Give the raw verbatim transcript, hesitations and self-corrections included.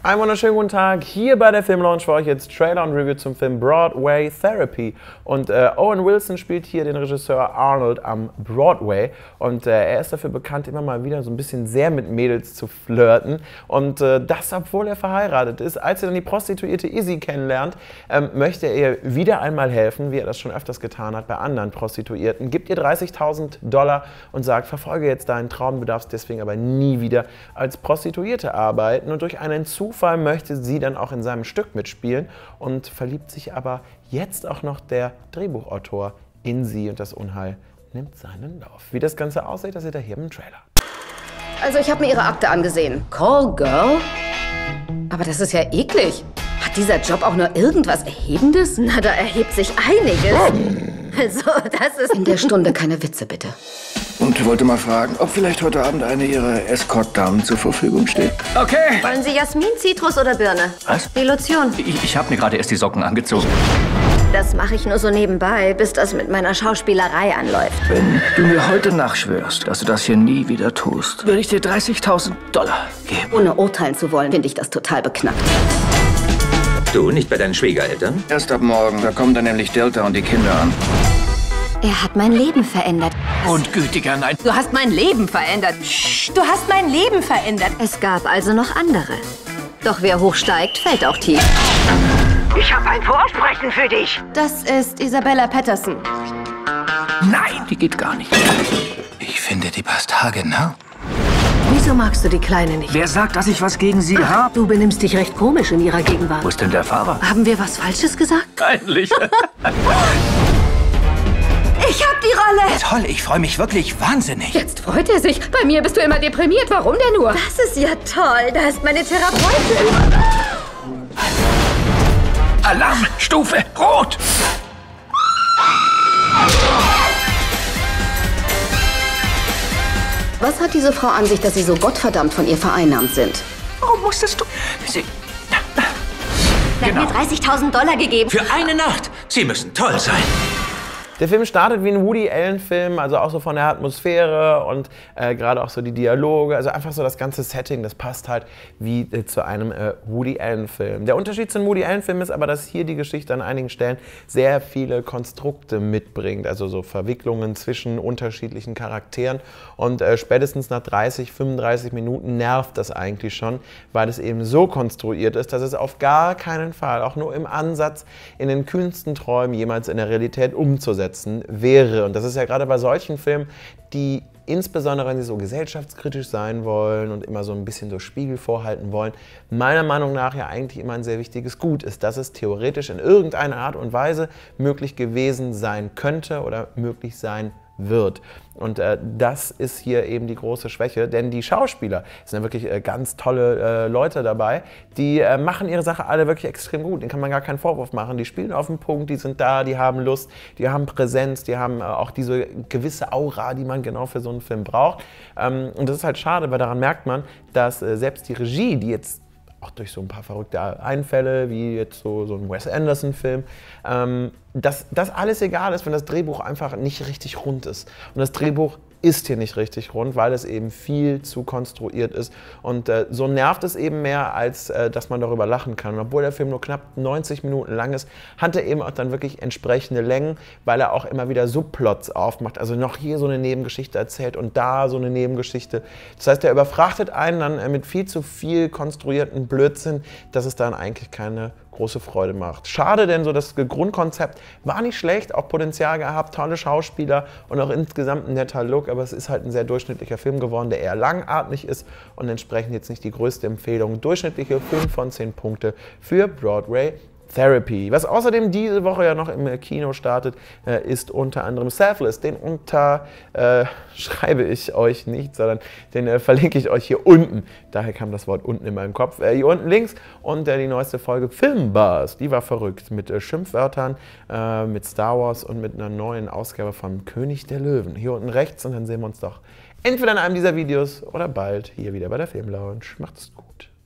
Einen wunderschönen guten Tag. Hier bei der Filmlaunch für euch jetzt Trailer und Review zum Film Broadway Therapy. Und äh, Owen Wilson spielt hier den Regisseur Arnold am Broadway. Und äh, er ist dafür bekannt, immer mal wieder so ein bisschen sehr mit Mädels zu flirten. Und äh, das, obwohl er verheiratet ist. Als er dann die Prostituierte Izzy kennenlernt, ähm, möchte er ihr wieder einmal helfen, wie er das schon öfters getan hat bei anderen Prostituierten. Gibt ihr dreißigtausend Dollar und sagt, verfolge jetzt deinen Traum, du darfst deswegen aber nie wieder als Prostituierte arbeiten. Und durch einen Zufall möchte sie dann auch in seinem Stück mitspielen und verliebt sich aber jetzt auch noch der Drehbuchautor in sie und das Unheil nimmt seinen Lauf. Wie das Ganze aussieht, das seht ihr hier im Trailer. Also ich habe mir ihre Akte angesehen. Call Girl? Aber das ist ja eklig. Hat dieser Job auch nur irgendwas Erhebendes? Na, da erhebt sich einiges. Also, das ist... In der Stunde keine Witze, bitte. Und wollte mal fragen, ob vielleicht heute Abend eine Ihrer Escort-Damen zur Verfügung steht. Okay. Wollen Sie Jasmin, Zitrus oder Birne? Was? Die Lotion. Ich, ich habe mir gerade erst die Socken angezogen. Das mache ich nur so nebenbei, bis das mit meiner Schauspielerei anläuft. Wenn du mir heute nachschwörst, dass du das hier nie wieder tust, würde ich dir dreißigtausend Dollar geben. Ohne urteilen zu wollen, finde ich das total beknackt. Du, nicht bei deinen Schwiegereltern? Erst ab morgen, da kommen dann nämlich Delta und die Kinder an. Er hat mein Leben verändert. Und gütiger, nein. Du hast mein Leben verändert. Du hast mein Leben verändert. Es gab also noch andere. Doch wer hochsteigt, fällt auch tief. Ich habe ein Vorsprechen für dich. Das ist Isabella Patterson. Nein, die geht gar nicht. Ich finde, die passt haargenau. Wieso magst du die Kleine nicht? Wer sagt, dass ich was gegen sie habe? Du benimmst dich recht komisch in ihrer Gegenwart. Wo ist denn der Fahrer? Haben wir was Falsches gesagt? Peinlich. Ich hab die Rolle! Toll, ich freue mich wirklich wahnsinnig. Jetzt freut er sich. Bei mir bist du immer deprimiert. Warum denn nur? Das ist ja toll. Da ist meine Therapeutin. Alarm, Stufe Rot. Was hat diese Frau an sich, dass Sie so gottverdammt von ihr vereinnahmt sind? Warum musstest du... Sie... Er hat mir dreißigtausend Dollar gegeben. Für eine Nacht. Sie müssen toll sein. Der Film startet wie ein Woody Allen-Film, also auch so von der Atmosphäre und äh, gerade auch so die Dialoge, also einfach so das ganze Setting, das passt halt wie äh, zu einem äh, Woody Allen-Film. Der Unterschied zu einem Woody Allen-Film ist aber, dass hier die Geschichte an einigen Stellen sehr viele Konstrukte mitbringt, also so Verwicklungen zwischen unterschiedlichen Charakteren und äh, spätestens nach dreißig, fünfunddreißig Minuten nervt das eigentlich schon, weil es eben so konstruiert ist, dass es auf gar keinen Fall, auch nur im Ansatz, in den kühnsten Träumen jemals in der Realität umzusetzen wäre. Und das ist ja gerade bei solchen Filmen, die insbesondere, wenn sie so gesellschaftskritisch sein wollen und immer so ein bisschen so Spiegel vorhalten wollen, meiner Meinung nach ja eigentlich immer ein sehr wichtiges Gut ist, dass es theoretisch in irgendeiner Art und Weise möglich gewesen sein könnte oder möglich sein wird. Und äh, das ist hier eben die große Schwäche, denn die Schauspieler sind ja wirklich äh, ganz tolle äh, Leute dabei, die äh, machen ihre Sache alle wirklich extrem gut, denen kann man gar keinen Vorwurf machen, die spielen auf den Punkt, die sind da, die haben Lust, die haben Präsenz, die haben äh, auch diese gewisse Aura, die man genau für so einen Film braucht. Ähm, und das ist halt schade, weil daran merkt man, dass äh, selbst die Regie, die jetzt auch durch so ein paar verrückte Einfälle, wie jetzt so, so ein Wes Anderson-Film, ähm, dass das alles egal ist, wenn das Drehbuch einfach nicht richtig rund ist. Und das Drehbuch ist hier nicht richtig rund, weil es eben viel zu konstruiert ist. Und äh, so nervt es eben mehr, als äh, dass man darüber lachen kann. Und obwohl der Film nur knapp neunzig Minuten lang ist, hat er eben auch dann wirklich entsprechende Längen, weil er auch immer wieder Subplots aufmacht. Also noch hier so eine Nebengeschichte erzählt und da so eine Nebengeschichte. Das heißt, er überfrachtet einen dann äh, mit viel zu viel konstruierten Blödsinn, dass es dann eigentlich keine große Freude macht. Schade, denn so das Grundkonzept war nicht schlecht, auch Potenzial gehabt, tolle Schauspieler und auch insgesamt ein netter Look, aber es ist halt ein sehr durchschnittlicher Film geworden, der eher langatmig ist und entsprechend jetzt nicht die größte Empfehlung. Durchschnittliche fünf von zehn Punkte für Broadway Therapy. Was außerdem diese Woche ja noch im Kino startet, äh, ist unter anderem Selfless. Den unterschreibe äh, ich euch nicht, sondern den äh, verlinke ich euch hier unten. Daher kam das Wort unten in meinem Kopf. Äh, hier unten links und äh, die neueste Folge Filmbuzz. Die war verrückt mit äh, Schimpfwörtern, äh, mit Star Wars und mit einer neuen Ausgabe von König der Löwen. Hier unten rechts und dann sehen wir uns doch entweder in einem dieser Videos oder bald hier wieder bei der Filmlaunch. Macht's gut.